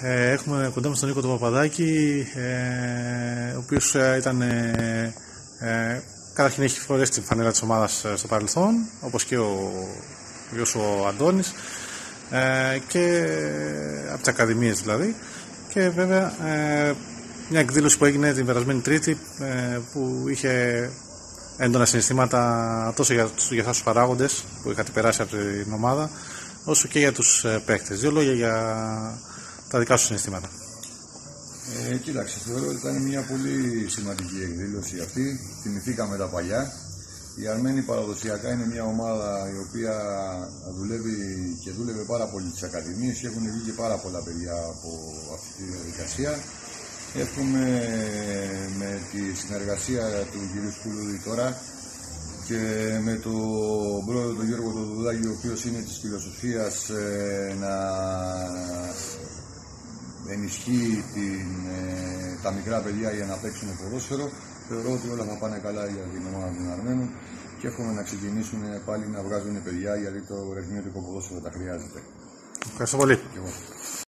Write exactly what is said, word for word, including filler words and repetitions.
Ε, έχουμε κοντά μας τον Νίκο τον Παπαδάκη, ε, ο οποίος ε, ήταν, ε, ε, καταρχήν έχει φορέσει την φανέλα της ομάδας στο παρελθόν, όπως και ο γιος ο Αντώνης, ε, και από τις ακαδημίες δηλαδή, και βέβαια ε, μια εκδήλωση που έγινε την περασμένη Τρίτη, ε, που είχε έντονα συναισθήματα τόσο για, για αυτούς τους παράγοντες που είχατε περάσει από την ομάδα, όσο και για τους ε, παίκτες. Δύο λόγια για τα δικά σου συναισθήματα. Ε, κοίταξε, θεωρώ ότι ήταν μια πολύ σημαντική εκδήλωση αυτή. Θυμηθήκαμε τα παλιά. Η Αρμένη παραδοσιακά είναι μια ομάδα η οποία δουλεύει και δούλευε πάρα πολύ τις ακαδημίες και έχουν βγει και πάρα πολλά παιδιά από αυτή τη διαδικασία. Εύχομαι με τη συνεργασία του κ. Σκουλούδη τώρα και με τον πρόεδρο τον Γιώργο τον Δουδάκη, ο οποίος είναι της φιλοσοφίας ε, να ενισχύει την, ε, τα μικρά παιδιά για να παίξουν ποδόσφαιρο. Θεωρώ ότι όλα θα πάνε καλά για την ομάδα των Αρμένων και εύχομαι να ξεκινήσουν πάλι να βγάζουν παιδιά, γιατί το ρεθμιωτικό ποδόσφαιρο τα χρειάζεται. Ευχαριστώ πολύ.